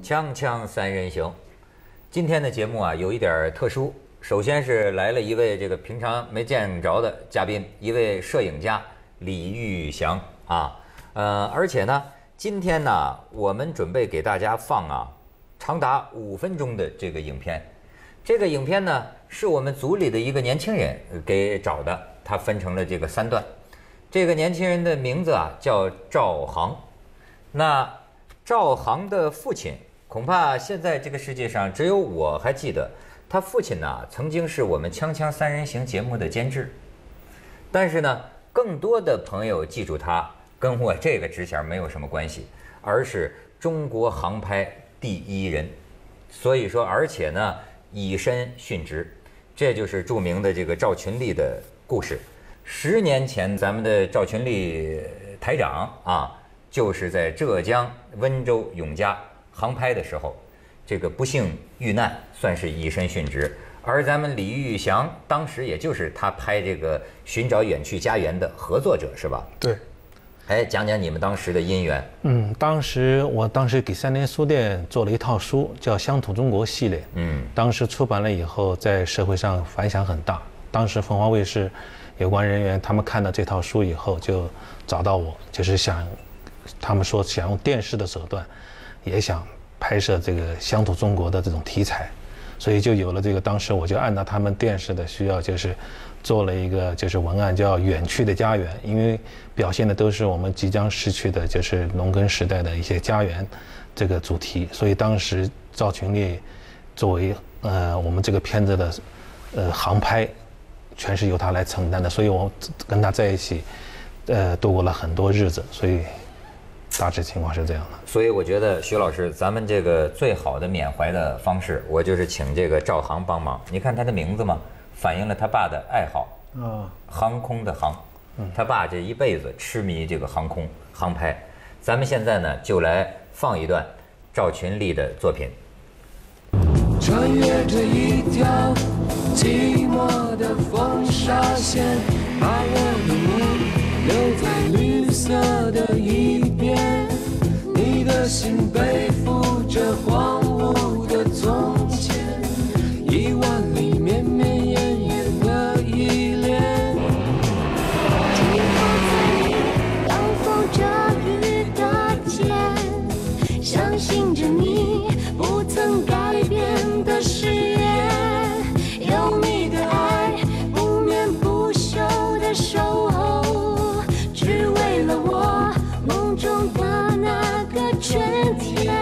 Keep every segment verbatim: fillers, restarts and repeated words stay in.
锵锵三人行，今天的节目啊有一点特殊。首先是来了一位这个平常没见着的嘉宾，一位摄影家李玉祥啊。呃，而且呢，今天呢，我们准备给大家放啊，长达五分钟的这个影片。这个影片呢，是我们组里的一个年轻人给找的，他分成了这个三段。这个年轻人的名字啊叫赵航。那赵航的父亲，恐怕现在这个世界上只有我还记得，他父亲呢曾经是我们《锵锵三人行》节目的监制。但是呢，更多的朋友记住他，跟我这个职衔没有什么关系，而是中国航拍第一人。所以说，而且呢，以身殉职，这就是著名的这个赵群力的故事。十年前，咱们的赵群力台长啊，就是在浙江温州永嘉航拍的时候，这个不幸遇难，算是以身殉职。而咱们李玉祥当时也就是他拍这个《寻找远去家园》的合作者，是吧？ 对。 哎，讲讲你们当时的因缘。 嗯，当时我当时给三联书店做了一套书，叫《乡土中国》系列。嗯，当时出版了以后，在社会上反响很大。当时凤凰卫视有关人员他们看到这套书以后，就找到我，就是想，他们说想用电视的手段，也想拍摄这个乡土中国的这种题材，所以就有了这个。当时我就按照他们电视的需要，就是做了一个就是文案叫《远去的家园》，因为表现的都是我们即将逝去的，就是农耕时代的一些家园这个主题。所以当时赵群力作为呃我们这个片子的呃航拍，全是由他来承担的，所以我跟他在一起呃度过了很多日子，所以大致情况是这样的。 所以我觉得徐老师，咱们这个最好的缅怀的方式，我就是请这个赵航帮忙。你看他的名字嘛，反映了他爸的爱好啊、哦，航空的航。他爸这一辈子痴迷这个航空航拍。咱们现在呢，就来放一段赵群力的作品。 穿越着一条寂寞的风沙线，把我的梦留在绿色的一边。你的心背负着荒芜的从前，一万里绵绵延延的依恋。 停靠在你阳风遮雨的肩，相信着你不曾改变的誓言，有你的爱不眠不休的守候，只为了我梦中的那个春天。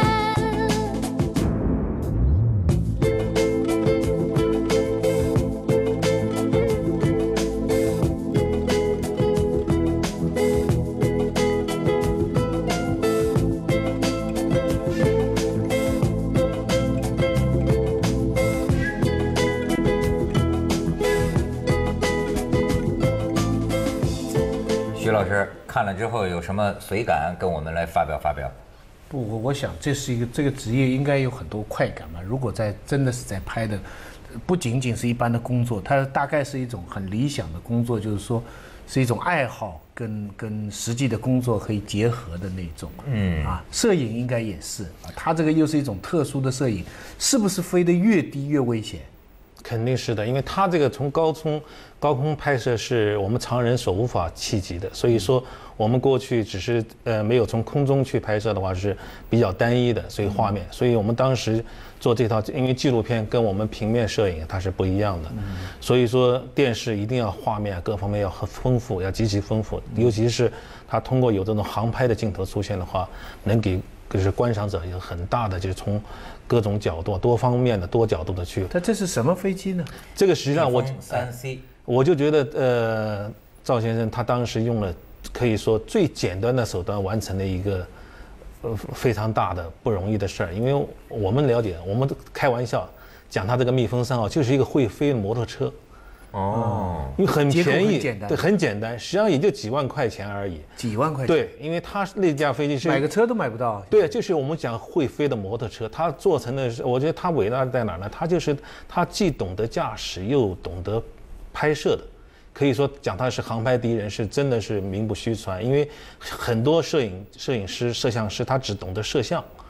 徐老师看了之后有什么随感，跟我们来发表发表？ 不，我我想这是一个这个职业应该有很多快感嘛。如果在真的是在拍的，不仅仅是一般的工作，它大概是一种很理想的工作，就是说是一种爱好跟跟实际的工作可以结合的那种。嗯啊，摄影应该也是啊，它这个又是一种特殊的摄影，是不是飞得越低越危险？ 肯定是的，因为它这个从高空高空拍摄是我们常人所无法企及的，所以说我们过去只是呃没有从空中去拍摄的话是比较单一的，所以画面，所以我们当时做这套，因为纪录片跟我们平面摄影它是不一样的，所以说电视一定要画面各方面要很丰富，要极其丰富，尤其是它通过有这种航拍的镜头出现的话，能给就是观赏者有很大的就是从各种角度、多方面的、多角度的去。 它这是什么飞机呢？ 这个实际上我三 C， 我就觉得呃，赵先生他当时用了可以说最简单的手段完成了一个呃非常大的不容易的事儿。因为我们了解，我们开玩笑讲他这个蜜蜂三号就是一个会飞的摩托车。哦，因为很便宜，对，很简单，实际上也就几万块钱而已。 几万块钱？ 对，因为它那架飞机是买个车都买不到。 对，就是我们讲会飞的摩托车，它做成的是，我觉得它伟大在哪呢？它就是它既懂得驾驶又懂得拍摄的，可以说讲他是航拍第一人，是真的是名不虚传。因为很多摄影摄影师、摄像师他只懂得摄像。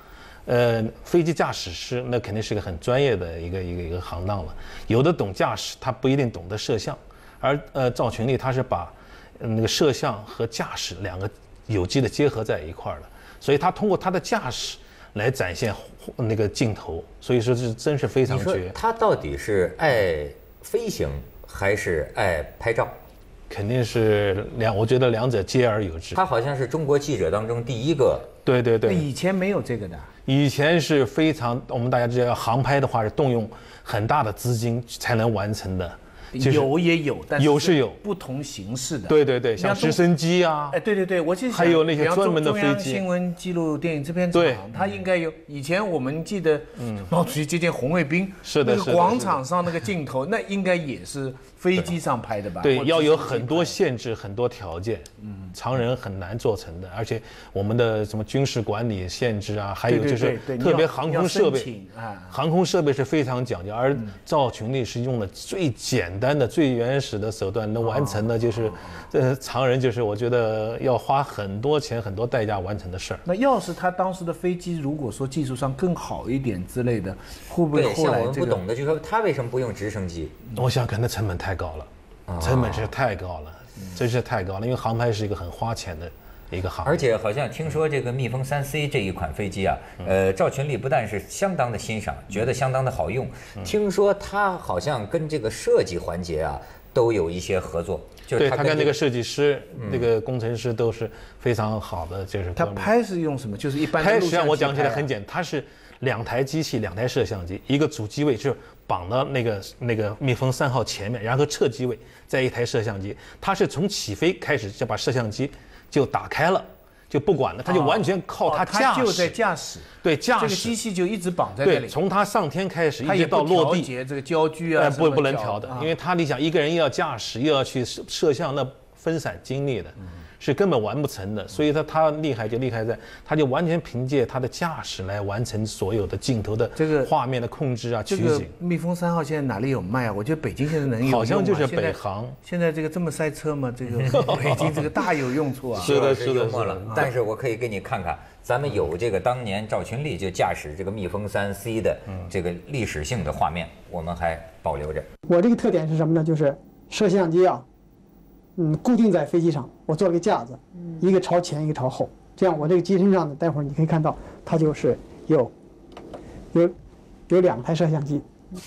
呃，飞机驾驶师那肯定是个很专业的一个一个一个行当了，有的懂驾驶，他不一定懂得摄像，而呃赵群力他是把那个摄像和驾驶两个有机的结合在一块儿了，所以他通过他的驾驶来展现那个镜头，所以说这真是非常绝。 他到底是爱飞行还是爱拍照？ 肯定是两，我觉得两者兼而有之。 他好像是中国记者当中第一个。 对对对。 以前没有这个的。 以前是非常，我们大家知道，航拍的话是动用很大的资金才能完成的。 有也有，但是有是有不同形式的。 对对对，像直升机啊， 哎，对对对，我记得还有那些专门的飞机。 中央新闻记录电影制片厂，它应该有。以前我们记得，嗯，毛主席接见红卫兵， 是的， 那个广场上那个镜头，那应该也是飞机上拍的吧？ 对，要有很多限制，很多条件，嗯，常人很难做成的。而且我们的什么军事管理限制啊，还有就是特别航空设备，航空设备是非常讲究，而赵群力是用了最简单的、最原始的手段能完成的，就是呃常人就是我觉得要花很多钱、很多代价完成的事儿。 那要是他当时的飞机如果说技术上更好一点之类的，会不会后来、这个、 像我们不懂的就说他为什么不用直升机？ 我想可能成本太高了，成本是太高了，真是太高了，因为航拍是一个很花钱的一个行业。 而且好像听说这个蜜蜂三 C 这一款飞机啊，呃，赵群力不但是相当的欣赏，觉得相当的好用，听说他好像跟这个设计环节啊都有一些合作。 对他跟那个设计师、那个工程师都是非常好的，就是他拍是用什么？就是一般的录像机拍。 拍实际上我讲起来很简单，它是两台机器，两台摄像机，一个主机位就是绑到那个那个蜜蜂三号前面，然后侧机位再一台摄像机，它是从起飞开始就把摄像机就打开了。就不管了，他就完全靠他驾驶， 他就在驾驶， 对驾驶， 这个机器就一直绑在这里。 对，从他上天开始一直到落地， 节这个焦距啊， 不不能调的，因为他你想一个人又要驾驶又要去摄像，那分散精力的，是根本完不成的。所以他他厉害就厉害在，他就完全凭借他的驾驶来完成所有的镜头的这个画面的控制啊、取景。 这个蜜蜂三号现在哪里有卖啊？我觉得北京现在能有， 好像就是北航。 现在这个这么塞车吗？这个北京这个大有用处啊！ 是的，是的， 是的。但是我可以给你看看，咱们有这个当年赵群力就驾驶这个蜜蜂三 C 的这个历史性的画面，我们还保留着。 我这个特点是什么呢？就是摄像机啊，嗯，固定在飞机上，我做了个架子，一个朝前，一个朝后，这样我这个机身上呢，待会儿你可以看到，它就是有有有两台摄像机，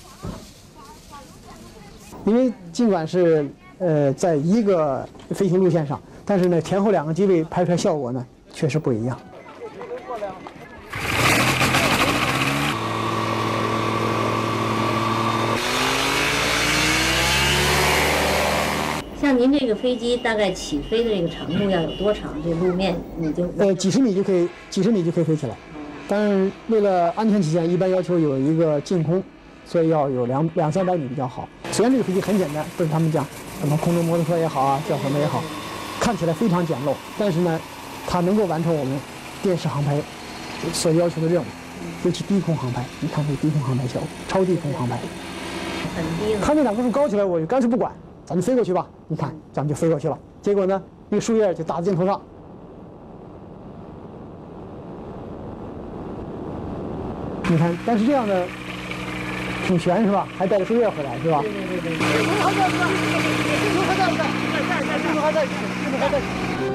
因为尽管是呃在一个飞行路线上，但是呢前后两个机位拍出来效果呢确实不一样。 像您这个飞机大概起飞的这个长度要有多长？这路面你就呃几十米就可以，几十米就可以飞起来。但是为了安全起见，一般要求有一个净空，所以要有两两三百米比较好。虽然这个飞机很简单，不是他们讲什么空中摩托车也好啊，叫什么也好，看起来非常简陋，但是呢，它能够完成我们电视航拍所要求的任务，尤其低空航拍。你看这低空航拍效果，超低空航拍， 很低了。 看这两棵树高起来，我就干脆不管。咱们飞过去吧，你看，咱们就飞过去了。结果呢，那个树叶就打在镜头上。你看，但是这样的挺悬是吧？还带着树叶回来是吧？ 对对对对。 镜头还在，镜头还在不在？在在在，镜头还在，镜头还在。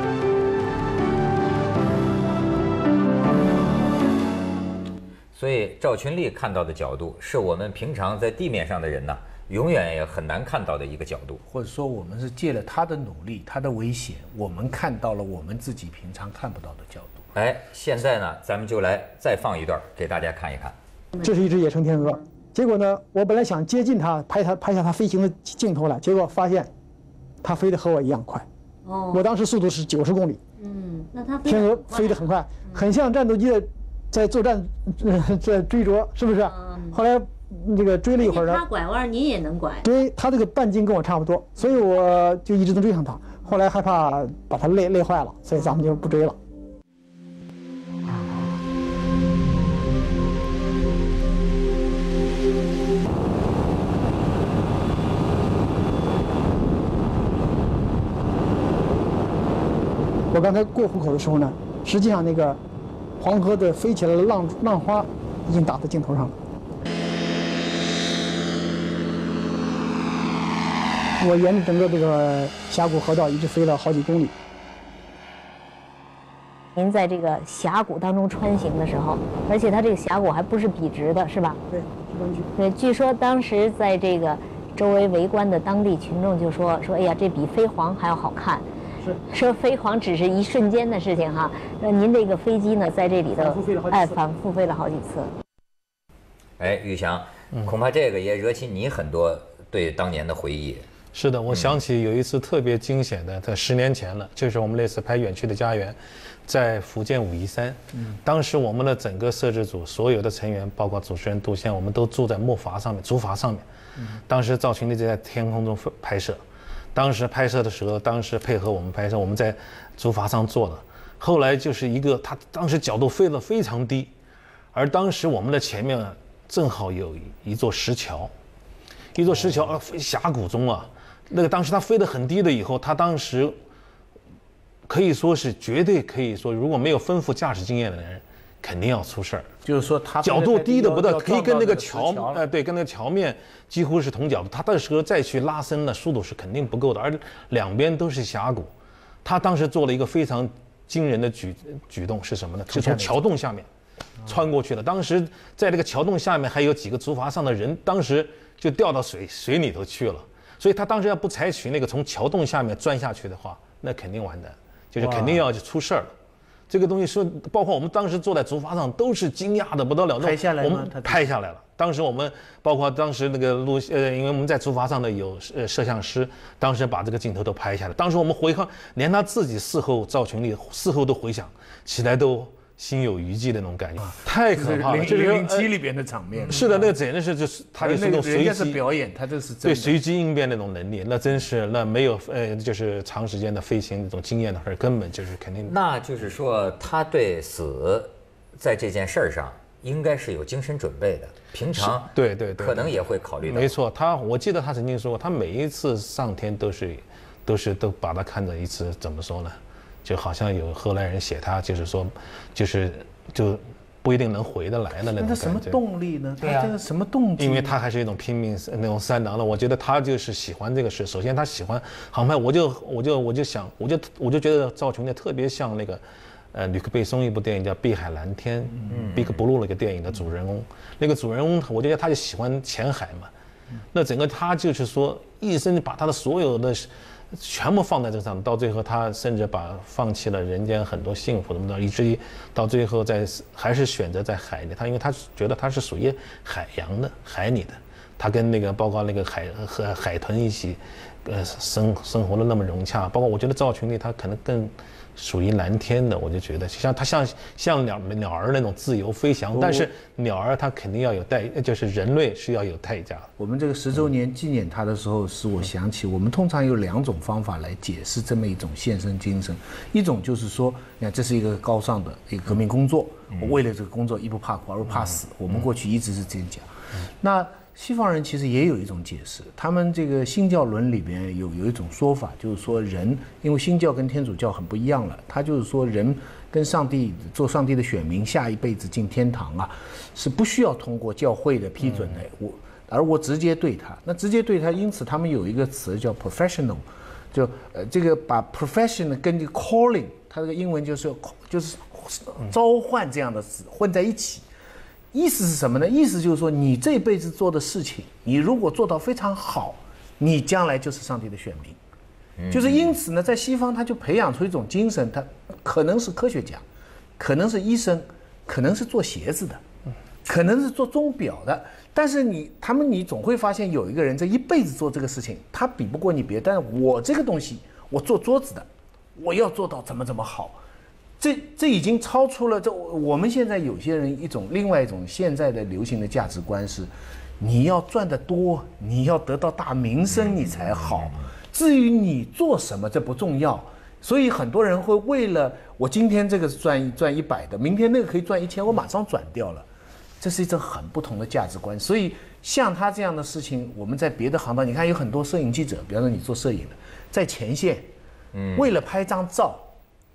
所以赵群力看到的角度，是我们平常在地面上的人呢。永远也很难看到的一个角度， 或者说我们是借了他的努力，他的危险，我们看到了我们自己平常看不到的角度。 哎，现在呢，咱们就来再放一段给大家看一看。 这是一只野生天鹅，结果呢，我本来想接近它，拍它拍下它飞行的镜头来，结果发现它飞得和我一样快。哦，我当时速度是九十公里。 嗯，那它天鹅飞得很快，很像战斗机的在作战在追逐，是不是？后来。这个追了一会儿呢， 他拐弯您也能拐。 对，他这个半径跟我差不多，所以我就一直能追上他。后来害怕把他累累坏了，所以咱们就不追了。我刚才过虎口的时候呢，实际上那个黄河的飞起来的浪浪花已经打在镜头上了。我沿着整个这个峡谷河道一直飞了好几公里。 您在这个峡谷当中穿行的时候，而且它这个峡谷还不是笔直的，是吧？ 对，是弯曲。 对，据说当时在这个周围围观的当地群众就说说，哎呀，这比飞黄还要好看。 是。 说飞黄只是一瞬间的事情哈，呃，您这个飞机呢，在这里头反复飞了好几次哎，反复飞了好几次。 哎，玉祥，恐怕这个也惹起你很多对当年的回忆。 是的，我想起有一次特别惊险的，在十年前了，就是我们那次拍《远去的家园》，在福建武夷山。嗯，当时我们的整个摄制组所有的成员，包括主持人杜宪，我们都住在木筏上面、竹筏上面。嗯，当时赵群力就在天空中拍摄，当时拍摄的时候，当时配合我们拍摄，我们在竹筏上坐了。后来就是一个，他当时角度飞得非常低，而当时我们的前面正好有一座石桥，一座石桥啊，飞峡谷中啊。那个当时他飞得很低的以后，他当时可以说是绝对可以说，如果没有丰富驾驶经验的人，肯定要出事儿。 就是说他角度低的不得，可以跟那个桥， 呃， 呃，对，跟那个桥面几乎是同角度。他到时候再去拉伸的速度是肯定不够的，而两边都是峡谷。他当时做了一个非常惊人的举举动是什么呢？是从桥洞下面穿过去的。当时在这个桥洞下面还有几个竹筏上的人，当时就掉到水水里头去了。所以他当时要不采取那个从桥洞下面钻下去的话，那肯定完蛋，就是肯定要就出事儿了。这个东西说，包括我们当时坐在竹筏上都是惊讶的不得了。 拍下来吗？ 我们拍下来了。当时我们包括当时那个录呃，因为我们在竹筏上的有呃摄像师，当时把这个镜头都拍下来。当时我们回看，连他自己事后赵群力事后都回想起来都心有余悸的那种感觉，太可怕了。 这是零零七里边的场面。 是的，那简直是就是他就是那种随机表演，他这是对随机应变那种能力，那真是那没有呃就是长时间的飞行那种经验的话，根本就是肯定。 那就是说，他对死在这件事儿上应该是有精神准备的，平常对对对， 可能也会考虑到。 没错，他我记得他曾经说过，他每一次上天都是都是都把他看着一次怎么说呢？就好像有荷兰人写他，就是说，就是就不一定能回得来的那种感觉。 那什么动力呢？他这个什么动机？ 因为他还是一种拼命那种三郎的，我觉得他就是喜欢这个事。首先他喜欢航拍，我就我就我就想，我就我就觉得赵群力特别像那个，呃，吕克贝松一部电影叫《碧海蓝天》，嗯 ，Big Blue 那个电影的主人公，那个主人公我觉得他就喜欢浅海嘛，那整个他就是说一生把他的所有的。全部放在这上，到最后他甚至把放弃了人间很多幸福什么的，以至于到最后在还是选择在海里。他因为他觉得他是属于海洋的、海里的，他跟那个包括那个海和海豚一起，呃生生活的那么融洽。包括我觉得赵群力他可能更属于蓝天的，我就觉得像他像像鸟鸟儿那种自由飞翔，但是鸟儿它肯定要有代，就是人类是要有代价的。 我们这个十周年纪念他的时候，使我想起我们通常有两种方法来解释这么一种献身精神，一种就是说，你看这是一个高尚的一个革命工作，我为了这个工作一不怕苦二不怕死，我们过去一直是这样讲。那西方人其实也有一种解释，他们这个新教论里边有有一种说法，就是说人，因为新教跟天主教很不一样了，他就是说人跟上帝做上帝的选民，下一辈子进天堂啊，是不需要通过教会的批准的，我而我直接对他，那直接对他，因此他们有一个词叫 professional， 就呃这个把 professional 跟这个 calling， 它这个英文就是就是召唤这样的词混在一起。意思是什么呢？意思就是说，你这辈子做的事情，你如果做到非常好，你将来就是上帝的选民。就是因此呢，在西方他就培养出一种精神，他可能是科学家，可能是医生，可能是做鞋子的，可能是做钟表的。但是你他们你总会发现有一个人这一辈子做这个事情，他比不过你别，但是我这个东西，我做桌子的，我要做到怎么怎么好。这这已经超出了这我们现在有些人一种另外一种现在的流行的价值观是，你要赚得多，你要得到大名声你才好，至于你做什么这不重要。所以很多人会为了我今天这个是赚赚一百的，明天那个可以赚一千，我马上转掉了，这是一种很不同的价值观。所以像他这样的事情，我们在别的行当，你看有很多摄影记者，比方说你做摄影的，在前线，为了拍张照。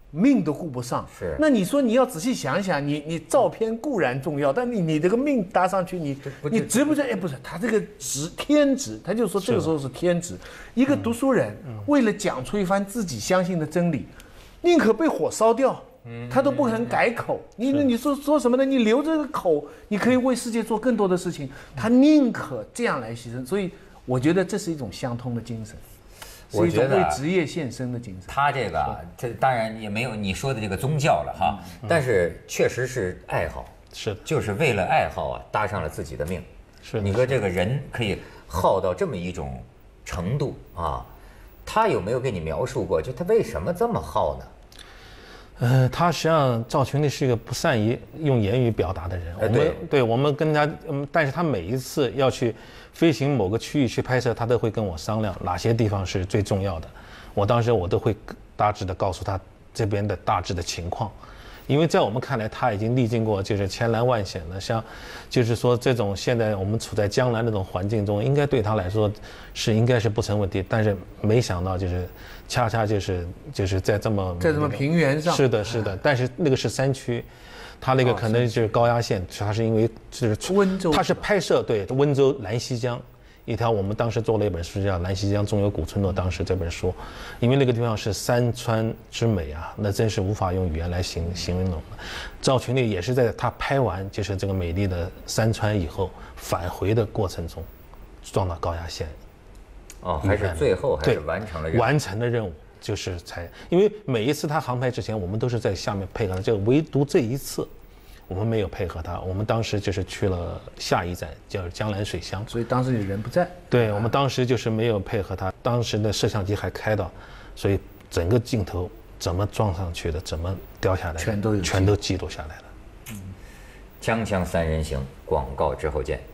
命都顾不上。 是。 那你说你要仔细想一想，你你照片固然重要，但你你这个命搭上去，你你值不值？哎，不是，他这个值天职，他就说这个时候是天职。一个读书人为了讲出一番自己相信的真理，宁可被火烧掉。他都不肯改口，你你说说什么呢？你留着个口，你可以为世界做更多的事情。他宁可这样来牺牲，所以我觉得这是一种相通的精神，是一种为职业献身的精神。 他这个，这当然也没有你说的这个宗教了哈，但是确实是爱好， 是的， 就是为了爱好啊，搭上了自己的命。 是， 你说这个人可以耗到这么一种程度啊，他有没有给你描述过？就他为什么这么耗呢？ 呃，他实际上赵群力是一个不善于用言语表达的人。我们对我们跟他，嗯，但是他每一次要去飞行某个区域去拍摄，他都会跟我商量哪些地方是最重要的。我当时我都会大致的告诉他这边的大致的情况，因为在我们看来他已经历经过就是千难万险了，像就是说这种现在我们处在江南那种环境中，应该对他来说是应该是不成问题，但是没想到就是恰恰就是就是在这么在这么平原上， 是的是的，但是那个是山区，他那个可能就是高压线，它是因为就是温州， 它是拍摄对温州兰溪江一条，我们当时做了一本书叫《兰溪江中有古村落》，当时这本书，因为那个地方是山川之美啊，那真是无法用语言来形形容的。赵群力也是在他拍完就是这个美丽的山川以后，返回的过程中撞到高压线。 哦，还是最后还是完成了任务， 完成了任务，就是才因为每一次他航拍之前，我们都是在下面配合他，就唯独这一次，我们没有配合他。我们当时就是去了下一站叫江南水乡， 所以当时你人不在。 对，我们当时就是没有配合他，当时的摄像机还开到，所以整个镜头怎么撞上去的，怎么掉下来的， 全都有， 全都记录下来了。 嗯，锵锵三人行，广告之后见。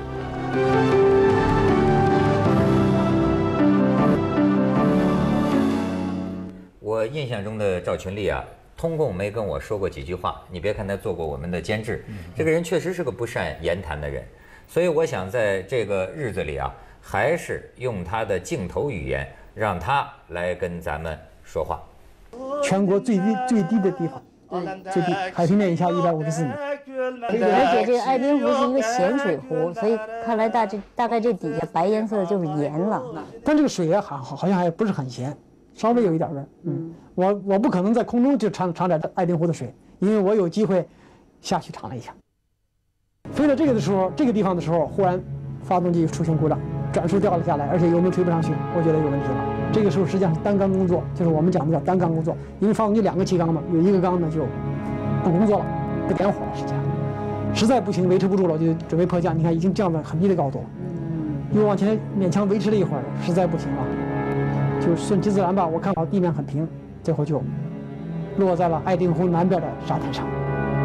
我印象中的赵群力啊，通共没跟我说过几句话。你别看他做过我们的监制，这个人确实是个不善言谈的人。所以我想在这个日子里啊，还是用他的镜头语言，让他来跟咱们说话。 全国最低最低的地方，最低海平面以下一百五十四米。 而且这个爱丁湖是一个咸水湖，所以看来大这大概这底下白颜色的就是盐了。 但这个水也好好像还不是很咸。稍微有一点味儿，嗯，我我不可能在空中就尝尝点爱丁湖的水，因为我有机会下去尝了一下。飞到这个的时候，这个地方的时候，忽然发动机出现故障，转速掉了下来，而且油门推不上去，我觉得有问题了。这个时候实际上是单缸工作，就是我们讲的叫单缸工作，因为发动机两个气缸嘛，有一个缸呢就不工作了，不点火了，实际上实在不行维持不住了，我就准备迫降。你看已经降到很低的高度，又往前勉强维持了一会儿，实在不行了。就顺其自然吧，我看到地面很平，最后就落在了爱丁湖南边的沙滩上。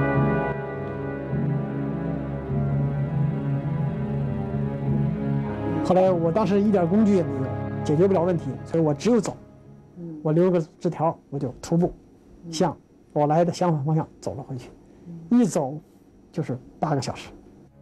后来我当时一点工具也没有，解决不了问题，所以我只有走。我留个纸条，我就徒步向我来的相反方向走了回去，一走就是八个小时。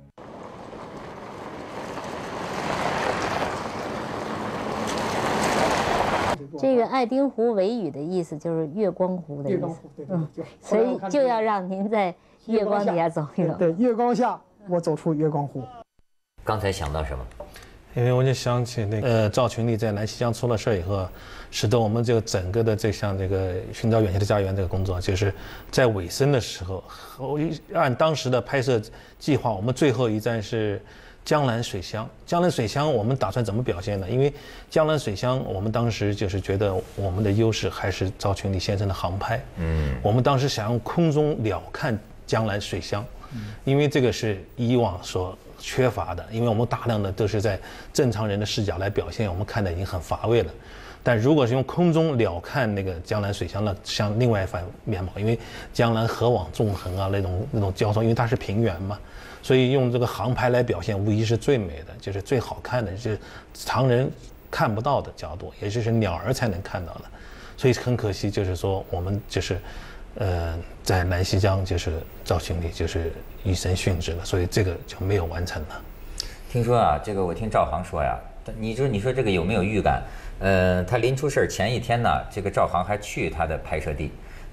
这个爱丁湖维语的意思就是月光湖的意思，嗯，所以就要让您在月光底下走一走。 对，月光下我走出月光湖。 刚才想到什么？ 因为我就想起那个呃赵群力在兰溪江出了事以后，使得我们这个整个的这项这个寻找远行的家园这个工作，就是在尾声的时候，按当时的拍摄计划，我们最后一站是江南水乡。江南水乡我们打算怎么表现呢？因为江南水乡我们当时就是觉得我们的优势还是赵群力先生的航拍，嗯，我们当时想用空中鸟瞰江南水乡，因为这个是以往所缺乏的，因为我们大量的都是在正常人的视角来表现，我们看的已经很乏味了。但如果是用空中鸟瞰那个江南水乡呢，像另外一番面貌，因为江南河网纵横啊，那种那种交通，因为它是平原嘛，所以用这个航拍来表现，无疑是最美的，就是最好看的，就是常人看不到的角度，也就是鸟儿才能看到的。所以很可惜，就是说我们就是，呃，在兰溪江就是赵群力就是以身殉职了，所以这个就没有完成了。 听说啊，这个我听赵航说呀，你说你说这个有没有预感？呃，他临出事前一天呢，这个赵航还去他的拍摄地，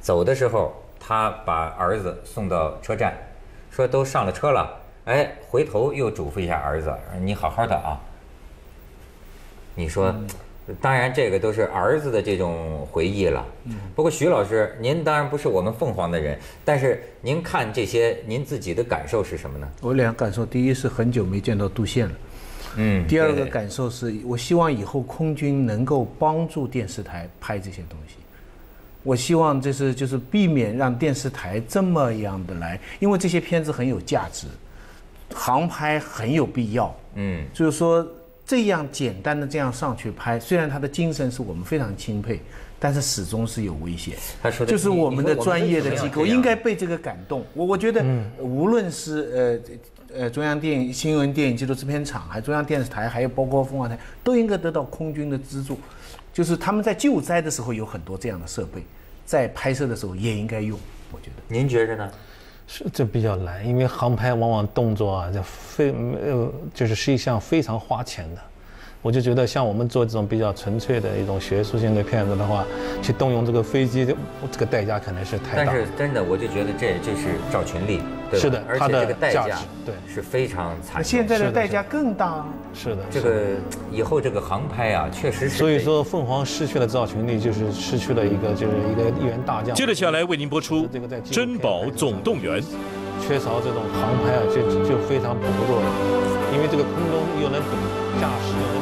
走的时候他把儿子送到车站，说都上了车了，哎，回头又嘱咐一下儿子，你好好的啊。你说，当然这个都是儿子的这种回忆了。不过徐老师，您当然不是我们凤凰的人，但是您看这些，您自己的感受是什么呢？ 我两个感受，第一是很久没见到杜宪了。 嗯， 第二个感受是我希望以后空军能够帮助电视台拍这些东西。我希望这是就是避免让电视台这么样的来，因为这些片子很有价值，航拍很有必要。嗯，就是说这样简单的这样上去拍，虽然他的精神是我们非常钦佩，但是始终是有危险。 他说的就是我们的专业的机构应该被这个感动。我我觉得无论是呃呃中央电影新闻电影纪录制片厂，还中央电视台，还有包括凤凰台，都应该得到空军的资助。就是他们在救灾的时候有很多这样的设备，在拍摄的时候也应该用。我觉得， 您觉着呢？ 是这比较难，因为航拍往往动作啊，这非呃就是是一项非常花钱的。我就觉得像我们做这种比较纯粹的一种学术性的片子的话，去动用这个飞机，这个代价可能是太大。 但是真的，我就觉得这就是赵群力，对吧？ 是的， 而且这个代价对是非常惨重。 现在的代价更大。 是的， 这个以后这个航拍啊，确实是。 所以说，凤凰失去了赵群力，就是失去了一个就是一个一员大将。 接着下来为您播出《珍宝总动员》。 缺少这种航拍啊，就就非常薄弱了，因为这个空中又能懂驾驶。